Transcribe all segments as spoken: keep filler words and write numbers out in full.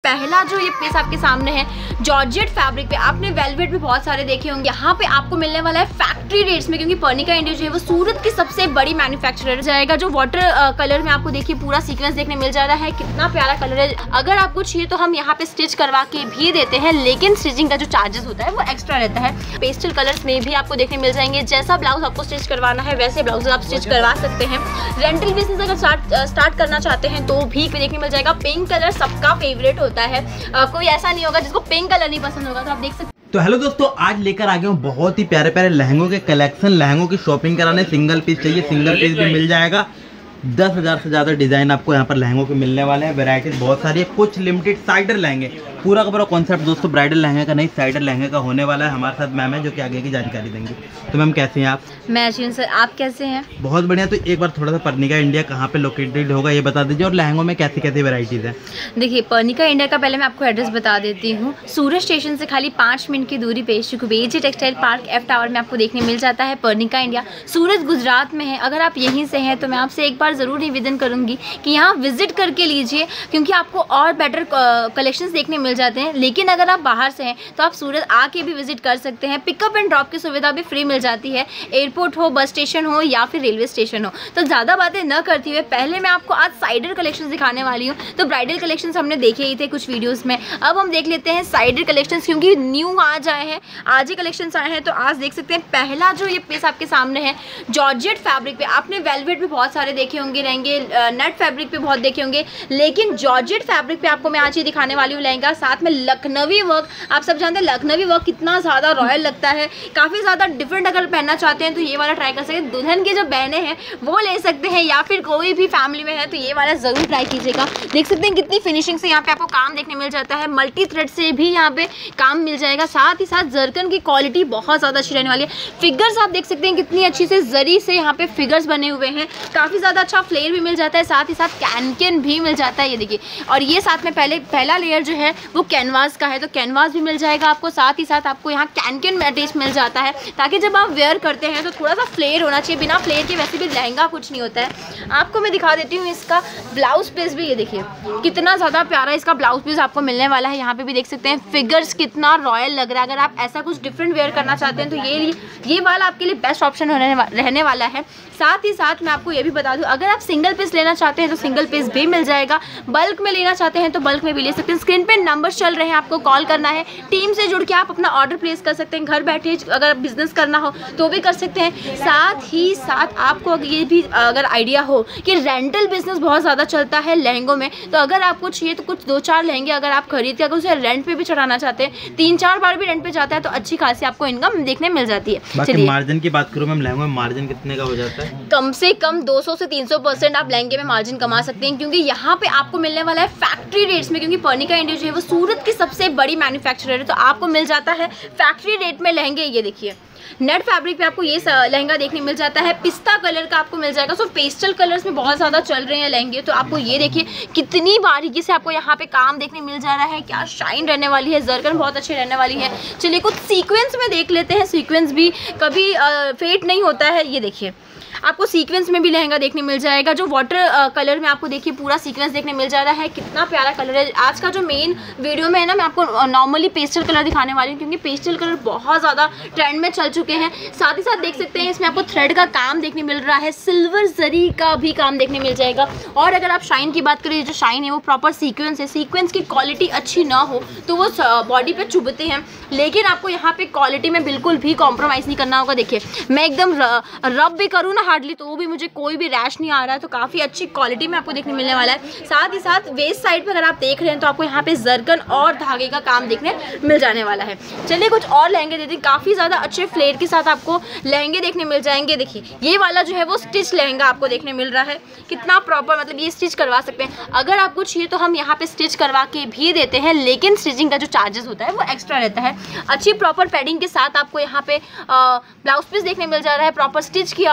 पहला जो ये पीस आपके सामने है जॉर्जेट फैब्रिक पे, आपने वेलवेट भी बहुत सारे देखे होंगे। यहाँ पे आपको मिलने वाला है फैक्ट्री रेट्स में, क्योंकि पर्निका इंडिया जो है वो सूरत की सबसे बड़ी मैन्युफैक्चरर जाएगा। जो वाटर कलर में आपको देखिए पूरा सीक्वेंस देखने मिल जा रहा है, कितना प्यारा कलर है। अगर आपको चाहिए तो हम यहाँ पे स्टिच करवा के भी देते हैं, लेकिन स्टिचिंग का जो चार्जेस होता है वो एक्स्ट्रा रहता है। पेस्टल कलर्स में भी आपको देखने मिल जाएंगे। जैसा ब्लाउज आपको स्टिच करवाना है वैसे ब्लाउज आप स्टिच करवा सकते हैं। रेंटल बिजनेस अगर स्टार्ट स्टार्ट करना चाहते हैं तो भी देखने मिल जाएगा। पिंक कलर सबका फेवरेट होता है, आ, कोई ऐसा नहीं होगा जिसको पिंक कलर नहीं पसंद होगा। तो आप देख सकते हैं। तो हेलो दोस्तों, आज लेकर आ गया हूँ बहुत ही प्यारे प्यारे लहंगों के कलेक्शन। लहंगों की शॉपिंग कराने सिंगल पीस चाहिए, सिंगल पीस भी मिल जाएगा। दस हज़ार से ज़्यादा डिज़ाइन आपको यहाँ पर लहंगों के मिलने वाले हैं। वैरायटीज बहुत सारी है, कुछ लिमिटेड साइडर लहंगे। पूरा का पूरा कॉन्सेप्ट दोस्तों ब्राइडल लहंगे का नहीं, साइडर लहंगे का होने वाला है। हमारे साथ मैम है जो कि आगे की जानकारी देंगे। तो मैम कैसे हैं आप? मैं अच्छी सर, आप कैसे हैं? बहुत बढ़िया। तो एक बार थोड़ा सा पर्निका इंडिया कहाँ पे लोकेटेड होगा ये बता दीजिए, और लहंगों में कैसी कैसी वैरायटीज़ है? देखिए, पर्निका इंडिया का पहले मैं आपको एड्रेस बता देती हूँ। सूरत स्टेशन से खाली पाँच मिनट की दूरी पे शुकुबेजी टेक्सटाइल पार्क एफ टावर में आपको देखने मिल जाता है पर्निका इंडिया। सूरत गुजरात में है। अगर आप यहीं से हैं तो मैं आपसे एक बार ज़रूर निवेदन करूँगी कि यहाँ विजिट करके लीजिए, क्योंकि आपको और बेटर कलेक्शंस देखने मिल जाते हैं। लेकिन अगर आप बाहर से हैं तो आप सूरत आके भी विजिट कर सकते हैं। पिकअप एंड ड्रॉप की सुविधा भी फ्री मिल जाती है, एयरपोर्ट हो, बस स्टेशन हो या फिर रेलवे स्टेशन हो। तो ज़्यादा बातें न करती हुए पहले मैं आपको आज साइडर कलेक्शंस दिखाने वाली हूँ। तो ब्राइडल कलेक्शंस हमने देखे ही थे कुछ वीडियोस में, अब हम देख लेते हैं साइडर कलेक्शंस, क्योंकि न्यू आज आए हैं, आज ही कलेक्शंस आए हैं। तो आज देख सकते हैं पहला जो ये पीस आपके सामने है जॉर्जेट फैब्रिक पे। आपने वेलवेट भी बहुत सारे देखे होंगे लहंगे, नेट फैब्रिक पे बहुत देखे होंगे, लेकिन जॉर्जेट फैब्रिक पे आपको मैं आज ये दिखाने वाली हूँ लहंगा। साथ में लखनवी वर्क, आप सब जानते हैं लखनवी वर्क कितना ज़्यादा रॉयल लगता है, काफ़ी ज़्यादा डिफरेंट। अगर पहनना चाहते हैं तो ये वाला ट्राई कर सकते हैं। दुल्हन की जो बहनें हैं वो ले सकते हैं, या फिर कोई भी फैमिली में है तो ये वाला ज़रूर ट्राई कीजिएगा। देख सकते हैं कितनी फिनिशिंग से यहाँ पे आपको काम देखने मिल जाता है। मल्टी थ्रेड से भी यहाँ पे काम मिल जाएगा। साथ ही साथ जरकन की क्वालिटी बहुत ज़्यादा अच्छी रहने वाली है। फिगर्स आप देख सकते हैं कितनी अच्छी से जरी से यहाँ पे फिगर्स बने हुए हैं, काफ़ी ज़्यादा अच्छा फ्लेयर भी मिल जाता है। साथ ही साथ कैन कैन भी मिल जाता है, ये देखिए। और ये साथ में पहले पहला लेयर जो है वो कैनवास का है, तो कैनवास भी मिल जाएगा आपको। साथ ही साथ आपको यहाँ कैन कैन अटैच मिल जाता है, ताकि जब आप वेयर करते हैं तो थोड़ा सा फ्लेयर होना चाहिए। बिना फ्लेयर के वैसे भी लहंगा कुछ नहीं होता है। आपको मैं दिखा देती हूँ इसका ब्लाउज पीस भी, ये देखिए कितना ज़्यादा प्यारा इसका ब्लाउज पीस आपको मिलने वाला है। यहाँ पे भी देख सकते हैं फिगर्स कितना रॉयल लग रहा है। अगर आप ऐसा कुछ डिफरेंट वेयर करना चाहते हैं तो ये ये वाला आपके लिए बेस्ट ऑप्शन होने रहने वाला है। साथ ही साथ मैं आपको ये भी बता दूं, अगर आप सिंगल पीस लेना चाहते हैं तो सिंगल पीस भी मिल जाएगा। बल्क में लेना चाहते हैं तो बल्क में भी ले सकते हैं। स्क्रीन पे नंबर चल रहे हैं, आपको कॉल करना है। टीम से जुड़ के आप अपना ऑर्डर प्लेस कर सकते हैं। घर बैठे अगर बिजनेस करना हो तो भी कर सकते हैं। साथ ही साथ आपको ये भी अगर आइडिया हो कि रेंटल बिजनेस बहुत ज़्यादा चलता है लहंगों में, तो अगर आपको चाहिए तो कुछ दो चार लहंगे अगर आप खरीद के अगर उसे रेंट पे भी चढ़ाना चाहते हैं, तीन चार बार भी रेंट पे जाता है तो अच्छी खासी आपको इनकम देखने मिल जाती है। चलिए मार्जिन की बात करूँ मैम, लहंगों में मार्जिन कितने का हो जाता है? कम से कम दो सौ से तीन सौ परसेंट आप लहंगे में मार्जिन कमा सकते हैं, क्योंकि यहाँ पे आपको मिलने वाला है फैक्ट्री रेट्स में। क्योंकि पर्निका इंडिया जो है वो सूरत की सबसे बड़ी मैन्युफैक्चरर है, तो आपको मिल जाता है फैक्ट्री रेट में लहंगे। ये देखिए नेट फैब्रिक पे आपको ये लहंगा देखने मिल जाता है, पिस्ता कलर का आपको मिल जाएगा। सो पेस्टल कलर्स में बहुत ज़्यादा चल रहे हैं लहंगे, तो आपको ये देखिए कितनी बारीकी से आपको यहाँ पे काम देखने मिल जा रहा है। क्या शाइन रहने वाली है, जरकन बहुत अच्छी रहने वाली है। चलिए कुछ सीक्वेंस में देख लेते हैं। सीक्वेंस भी कभी फेड नहीं होता है। ये देखिए आपको सीक्वेंस में भी लहंगा देखने मिल जाएगा। जो वाटर कलर में आपको देखिए पूरा सीक्वेंस देखने मिल जा रहा है, कितना प्यारा कलर है। आज का जो मेन वीडियो में है ना, मैं आपको नॉर्मली पेस्टल कलर दिखाने वाली हूँ, क्योंकि पेस्टल कलर बहुत ज़्यादा ट्रेंड में चल चुके हैं। साथ ही साथ देख सकते हैं इसमें आपको थ्रेड का काम देखने मिल रहा है, सिल्वर जरी का भी काम देखने मिल जाएगा। और अगर आप शाइन की बात करें, जो शाइन है वो प्रॉपर सीक्वेंस है। सीक्वेंस की क्वालिटी अच्छी ना हो तो वो बॉडी पे चुभते हैं, लेकिन आपको यहाँ पे क्वालिटी में बिल्कुल भी कॉम्प्रोमाइज़ नहीं करना होगा। देखिए मैं एकदम रब भी करूँ ना हार्डली तो भी मुझे कोई भी रैश नहीं आ रहा है, तो काफ़ी अच्छी क्वालिटी में आपको देखने मिलने वाला है। साथ ही साथ वेस्ट साइड पे अगर आप देख रहे हैं तो आपको यहाँ पे जरकन और धागे का काम देखने मिल जाने वाला है। चलिए कुछ और लहंगे देते हैं। काफ़ी ज़्यादा अच्छे फ्लेयर के साथ आपको लहंगे देखने मिल जाएंगे। देखिए ये वाला जो है वो स्टिच लहंगा आपको देखने मिल रहा है, कितना प्रॉपर, मतलब ये स्टिच करवा सकते हैं। अगर आपको चाहिए तो हम यहाँ पे स्टिच करवा के भी देते हैं, लेकिन स्टिचिंग का जो चार्जेस होता है वो एक्स्ट्रा रहता है। अच्छी प्रॉपर पैडिंग के साथ आपको यहाँ पे ब्लाउज पीस देखने मिल जा रहा है, प्रॉपर स्टिच किया हुआ है।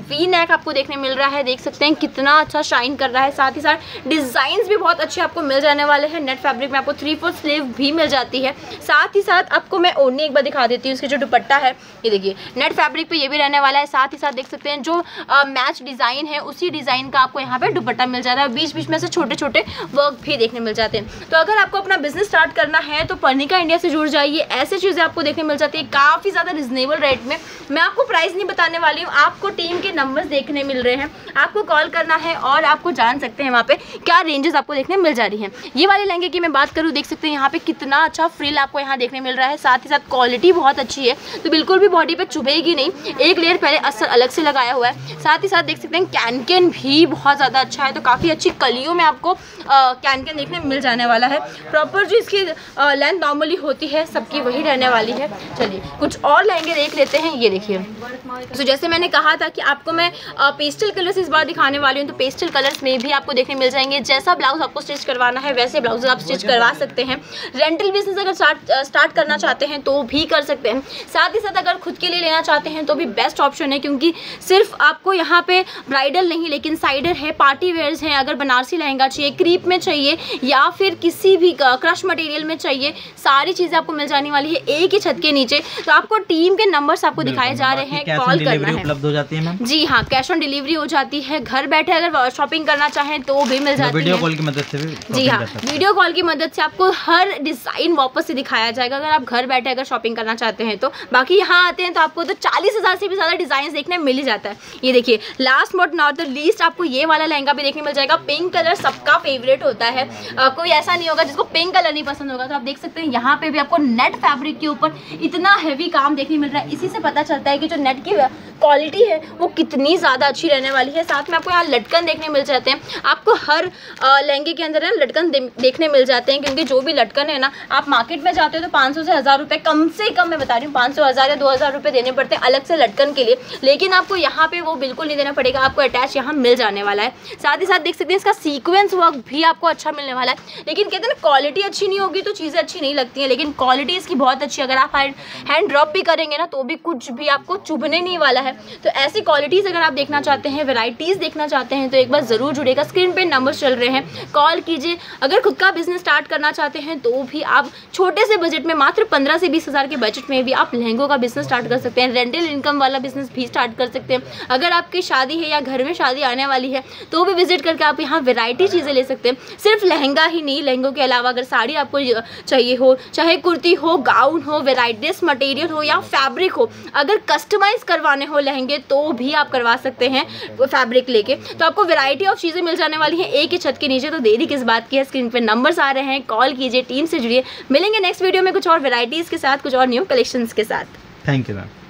वी नेक आपको देखने मिल रहा है, देख सकते हैं कितना अच्छा शाइन कर रहा है। साथ ही साथ डिजाइन भी बहुत अच्छे आपको मिल जाने वाले हैं। नेट फैब्रिक में आपको थ्री फोर स्लीव भी मिल जाती है। साथ ही साथ आपको मैं ओढ़नी एक बार दिखा देती हूँ। इसकी जो दुपट्टा है ये देखिए नेट फैब्रिक पे ये भी रहने वाला है। साथ ही साथ देख सकते हैं जो मैच डिजाइन है उसी डिजाइन का आपको यहाँ पे दुपट्टा मिल जाता है। बीच बीच में से छोटे छोटे वर्क भी देखने मिल जाते हैं। तो अगर आपको अपना बिजनेस स्टार्ट करना है तो पर्निका इंडिया से जुड़ जाइए। ऐसी चीज़ें आपको देखने मिल जाती है काफ़ी ज़्यादा रिजनेबल रेट में। मैं आपको प्राइस नहीं बताने वाली हूँ, आपको टीम के नंबर्स देखने मिल रहे हैं, आपको कॉल करना है और आपको जान सकते हैं वहाँ पे क्या रेंजेस आपको देखने मिल जा रही हैं। ये वाले लहंगे की मैं बात करूँ, देख सकते हैं यहाँ पे कितना अच्छा फ्रिल आपको यहाँ देखने मिल रहा है। साथ ही साथ क्वालिटी बहुत अच्छी है, तो बिल्कुल भी बॉडी पे चुभेगी नहीं। एक लेयर पहले अस्तर अलग से लगाया हुआ है। साथ ही साथ देख सकते हैं कैन कैन भी बहुत ज़्यादा अच्छा है, तो काफ़ी अच्छी कलियों में आपको कैन कैन देखने मिल जाने वाला है। प्रॉपर जो इसकी लेंथ नॉर्मली होती है सबकी वही रहने वाली है। चलिए कुछ और लहंगे देख लेते हैं। ये देखिए, तो जैसे मैंने कहा था कि आपको मैं पेस्टल कलर्स इस बार दिखाने वाली हूँ, तो पेस्टल कलर्स में भी आपको देखने मिल जाएंगे। जैसा ब्लाउज आपको स्टिच करवाना है वैसे ब्लाउज आप स्टिच करवा सकते हैं। रेंटल बिजनेस अगर स्टार्ट स्टार्ट करना चाहते हैं तो भी कर सकते हैं। साथ ही साथ अगर खुद के लिए लेना चाहते हैं तो भी बेस्ट ऑप्शन है, क्योंकि सिर्फ आपको यहाँ पे ब्राइडल नहीं लेकिन साइडर है, पार्टी वेयर्स हैं। अगर बनारसी लहंगा चाहिए, क्रीप में चाहिए या फिर किसी भी क्रश मटेरियल में चाहिए, सारी चीज़ें आपको मिल जाने वाली है एक ही छत के नीचे। तो आपको टीम के नंबर्स आपको दिखाए जा रहे हैं, कॉल करना है। उपलब्ध हो जाती है मैम? जी हाँ, कैश ऑन डिलीवरी हो जाती है। घर बैठे अगर शॉपिंग करना चाहें तो भी मिल जाती है। वीडियो कॉल की मदद से भी। जी हाँ, वीडियो कॉल की मदद से आपको हर डिजाइन वापस से दिखाया जाएगा अगर आप घर बैठे अगर शॉपिंग करना चाहते हैं तो। बाकी यहाँ आते हैं तो आपको तो चालीस हजार से भी ज्यादा डिजाइन देखने मिल ही जाता है। ये देखिए last but not the least आपको ये वाला लहंगा भी देखने मिल जाएगा। पिंक कलर सबका फेवरेट होता है, आ, कोई ऐसा नहीं होगा जिसको पिंक कलर नहीं पसंद होगा। तो आप देख सकते हैं यहाँ पे भी आपको नेट फैब्रिक के ऊपर इतना हैवी काम देखने मिल रहा है। इसी से पता चलता है कि जो नेट की क्वालिटी है वो कितनी ज़्यादा अच्छी रहने वाली है। साथ में आपको यहाँ लटकन देखने मिल जाते हैं। आपको हर लहंगे के अंदर ना लटकन दे, देखने मिल जाते हैं, क्योंकि जो भी लटकन है ना आप मार्केट में जाते हो तो पाँच सौ से हज़ार रुपये कम से कम, मैं बता रही हूँ पाँच सौ हज़ार या दो हज़ार रुपये देने पड़ते हैं अलग से लटकन के लिए। लेकिन आपको यहाँ पे वो बिल्कुल नहीं देना पड़ेगा, आपको अटैच यहाँ मिल जाने वाला है। साथ ही साथ देख सकते हैं इसका सीक्वेंस वर्क भी आपको अच्छा मिलने वाला है। लेकिन कहते हैं ना क्वालिटी अच्छी नहीं होगी तो चीज़ें अच्छी नहीं लगती हैं, लेकिन क्वालिटी इसकी बहुत अच्छी। अगर आप हैंड ड्रॉप भी करेंगे ना तो भी कुछ भी आपको चुभने नहीं वाला है। तो ऐसी क्वालिटीज़ अगर आप देखना चाहते हैं, वैरायटीज़ देखना चाहते हैं तो एक बार ज़रूर जुड़ेगा। स्क्रीन पे नंबर चल रहे हैं, कॉल कीजिए। अगर खुद का बिजनेस स्टार्ट करना चाहते हैं तो भी आप छोटे से बजट में, मात्र पंद्रह से बीस हज़ार के बजट में भी आप लहंगों का बिजनेस स्टार्ट कर सकते हैं। रेंटल इनकम वाला बिजनेस भी स्टार्ट कर सकते हैं। अगर आपकी शादी है या घर में शादी आने वाली है तो भी विजिट करके आप यहाँ वैरायटी चीज़ें ले सकते हैं। सिर्फ लहंगा ही नहीं, लहंगों के अलावा अगर साड़ी आपको चाहिए हो, चाहे कुर्ती हो, गाउन हो, वेराइटीज मटेरियल हो या फैब्रिक हो, अगर कस्टमाइज करवाने हो लहंगे तो भी आप करवा सकते हैं फैब्रिक लेके। तो आपको वैरायटी ऑफ चीज़ें मिल जाने वाली हैं एक ही छत के नीचे। तो देरी किस बात की है, स्क्रीन पे नंबर्स आ रहे हैं, कॉल कीजिए, टीम से जुड़िए। मिलेंगे नेक्स्ट वीडियो में कुछ और वैरायटीज़ के साथ, कुछ और न्यू कलेक्शंस के साथ। Thank you ma'am.